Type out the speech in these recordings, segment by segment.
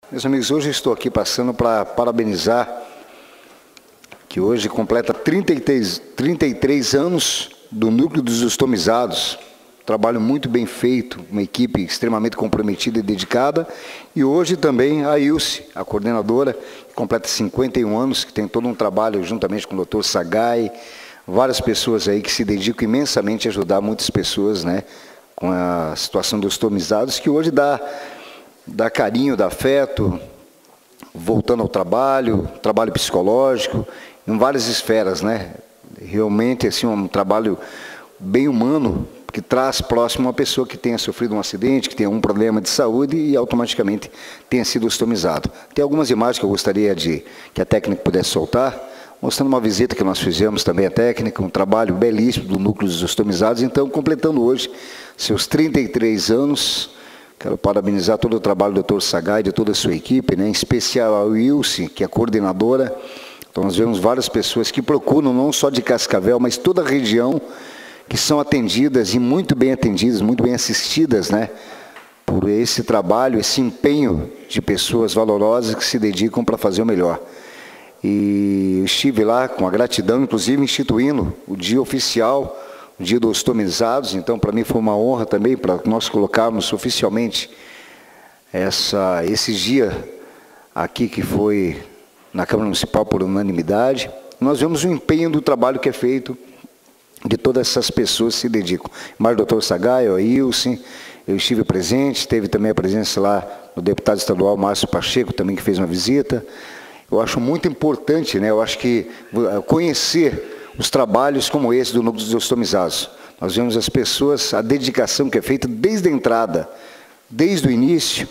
Meus amigos, hoje estou aqui passando para parabenizar, que hoje completa 33 anos do Núcleo dos Ostomizados. Trabalho muito bem feito, uma equipe extremamente comprometida e dedicada. E hoje também a Ilse, a coordenadora, que completa 51 anos, que tem todo um trabalho juntamente com o Dr. Sagai, várias pessoas aí que se dedicam imensamente a ajudar muitas pessoas, né, com a situação dos ostomizados, que hoje dá carinho, dá afeto, voltando ao trabalho psicológico, em várias esferas, né? Realmente, assim, um trabalho bem humano, que traz próximo uma pessoa que tenha sofrido um acidente, que tenha um problema de saúde e automaticamente tenha sido ostomizado. Tem algumas imagens que eu gostaria que a técnica pudesse soltar, mostrando uma visita que nós fizemos também à técnica, um trabalho belíssimo do Núcleo dos Ostomizados. Então, completando hoje seus 33 anos, quero parabenizar todo o trabalho do Dr. Sagai e de toda a sua equipe, né? Em especial a Wilson, que é a coordenadora. Então, nós vemos várias pessoas que procuram, não só de Cascavel, mas toda a região, que são atendidas e muito bem atendidas, muito bem assistidas, né? Por esse trabalho, esse empenho de pessoas valorosas que se dedicam para fazer o melhor. E eu estive lá com a gratidão, inclusive instituindo o dia oficial, o dia dos ostomizados. Então, para mim foi uma honra também, para nós colocarmos oficialmente esse dia aqui, que foi na Câmara Municipal por unanimidade. Nós vemos o empenho do trabalho que é feito, de todas essas pessoas que se dedicam. Mas o Dr. Sagai, o Ilse, eu estive presente, teve também a presença lá do deputado estadual Márcio Pacheco, também, que fez uma visita. Eu acho muito importante, né? Eu acho que conhecer os trabalhos como esse do Núcleo dos Ostomizados. Nós vemos as pessoas, a dedicação que é feita desde a entrada, desde o início,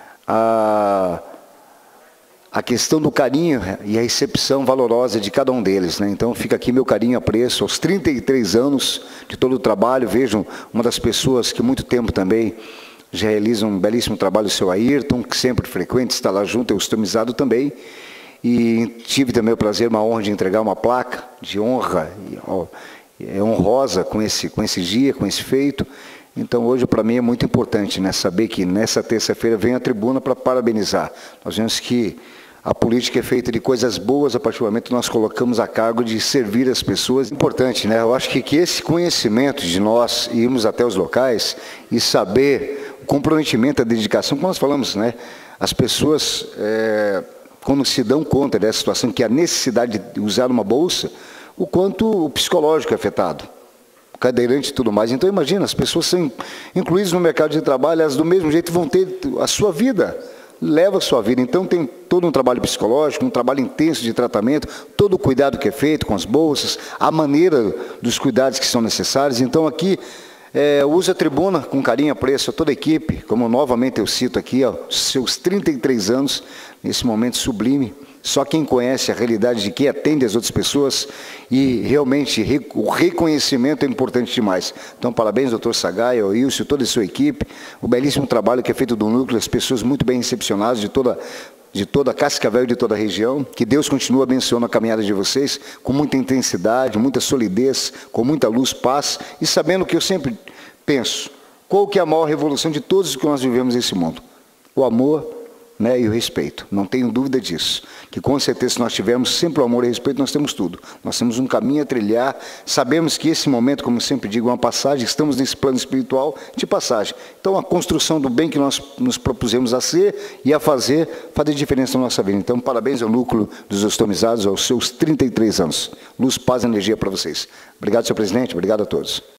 a questão do carinho e a recepção valorosa de cada um deles, né? Então fica aqui meu carinho e apreço aos 33 anos de todo o trabalho. Vejam, uma das pessoas que muito tempo também já realiza um belíssimo trabalho, o seu Ayrton, que sempre frequente, está lá junto, é ostomizado também. E tive também o prazer, uma honra de entregar uma placa de honra, honrosa com esse dia, com esse feito. Então, hoje, para mim, é muito importante, né, saber que nessa terça-feira vem à tribuna para parabenizar. Nós vemos que a política é feita de coisas boas a partir do momento que nós colocamos a cargo de servir as pessoas. Importante, né? Eu acho que esse conhecimento de nós irmos até os locais e saber o comprometimento, a dedicação, como nós falamos, né? As pessoas, quando se dão conta dessa situação, que a necessidade de usar uma bolsa, o quanto o psicológico é afetado, cadeirante e tudo mais. Então, imagina, as pessoas são incluídas no mercado de trabalho, elas do mesmo jeito vão ter a sua vida, leva a sua vida. Então, tem todo um trabalho psicológico, um trabalho intenso de tratamento, todo o cuidado que é feito com as bolsas, a maneira dos cuidados que são necessários. Então, aqui, uso a tribuna com carinho e apreço a toda a equipe, como novamente eu cito aqui, ó, seus 33 anos, nesse momento sublime. Só quem conhece a realidade de quem atende as outras pessoas, e realmente o reconhecimento é importante demais. Então, parabéns, Dr. Sagai, ao Ilse, toda a sua equipe, o belíssimo trabalho que é feito do Núcleo, as pessoas muito bem recepcionadas de toda Cascavel e de toda a região. Que Deus continue abençoando a caminhada de vocês, com muita intensidade, muita solidez, com muita luz, paz, e sabendo que eu sempre penso, qual que é a maior revolução de todos os que nós vivemos nesse mundo? O amor, né, e o respeito. Não tenho dúvida disso. Que com certeza, se nós tivermos sempre o amor e o respeito, nós temos tudo. Nós temos um caminho a trilhar. Sabemos que esse momento, como eu sempre digo, é uma passagem. Estamos nesse plano espiritual de passagem. Então, a construção do bem que nós nos propusemos a ser e a fazer diferença na nossa vida. Então, parabéns ao Núcleo dos Ostomizados, aos seus 33 anos. Luz, paz e energia para vocês. Obrigado, senhor presidente. Obrigado a todos.